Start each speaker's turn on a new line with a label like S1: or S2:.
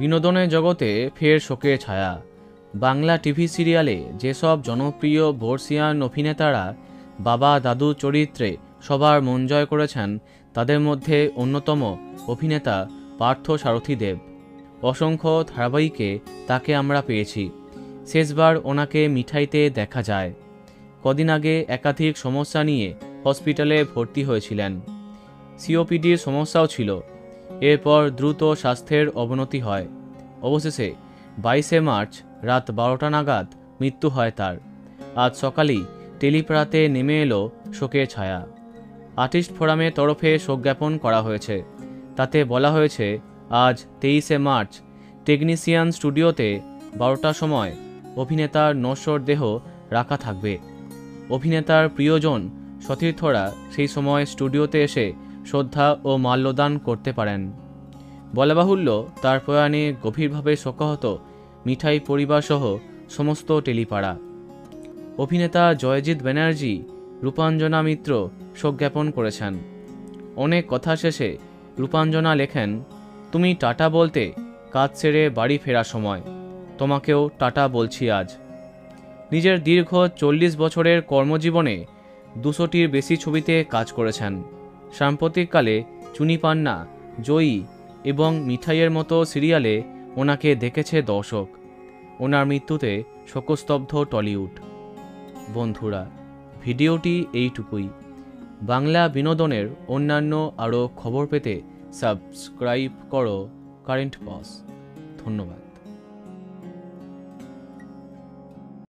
S1: বিনোদনের জগতে ফের শোকের ছায়া। বাংলা টিভি সিরিয়ালে যেসব জনপ্রিয় বর্ষিয়ান অভিনেতারা বাবা দাদু চরিত্রে সবার মন জয় করেছেন, তাদের মধ্যে অন্যতম অভিনেতা পার্থ সারথী দেব। অসংখ্য ধারাবাহিকে তাকে আমরা পেয়েছি। শেষবার ওনাকে মিঠাইতে দেখা যায়। কদিন আগে একাধিক সমস্যা নিয়ে হসপিটালে ভর্তি হয়েছিলেন। সিওপিডির সমস্যাও ছিল। এরপর দ্রুত স্বাস্থ্যের অবনতি হয়। অবশেষে 22শে মার্চ রাত 12টা নাগাদ মৃত্যু হয় তার। আজ সকালেই টেলিপাড়াতে নেমে এলো শোকের ছায়া। আর্টিস্ট ফোরামের তরফে শোক জ্ঞাপন করা হয়েছে। তাতে বলা হয়েছে, আজ 23শে মার্চ টেকনিশিয়ান স্টুডিওতে 12টার সময় অভিনেতার নশ্বর দেহ রাখা থাকবে। অভিনেতার প্রিয়জন সতীর্থরা সেই সময় স্টুডিওতে এসে শ্রদ্ধা ও মাল্যদান করতে পারেন। বলা বাহুল্য, তার প্রয়াণে গভীরভাবে শোকাহত মিঠাই পরিবারসহ সমস্ত টেলিপাড়া। অভিনেতা জয়জিৎ ব্যানার্জি, রূপাঞ্জনা মিত্র শোক জ্ঞাপন করেছেন। অনেক কথা শেষে রূপাঞ্জনা লেখেন, তুমি টাটা বলতে কাজ সেরে বাড়ি ফেরার সময়, তোমাকেও টাটা বলছি আজ। নিজের দীর্ঘ 40 বছরের কর্মজীবনে 200টির বেশি ছবিতে কাজ করেছেন। সাম্প্রতিককালে চুনি পান্না, জয়ী এবং মিঠাইয়ের মতো সিরিয়ালে ওনাকে দেখেছে দর্শক। ওনার মৃত্যুতে শোকস্তব্ধ টলিউড। বন্ধুরা, ভিডিওটি এইটুকুই। বাংলা বিনোদনের অন্যান্য আরও খবর পেতে সাবস্ক্রাইব করো কারেন্ট পজ। ধন্যবাদ।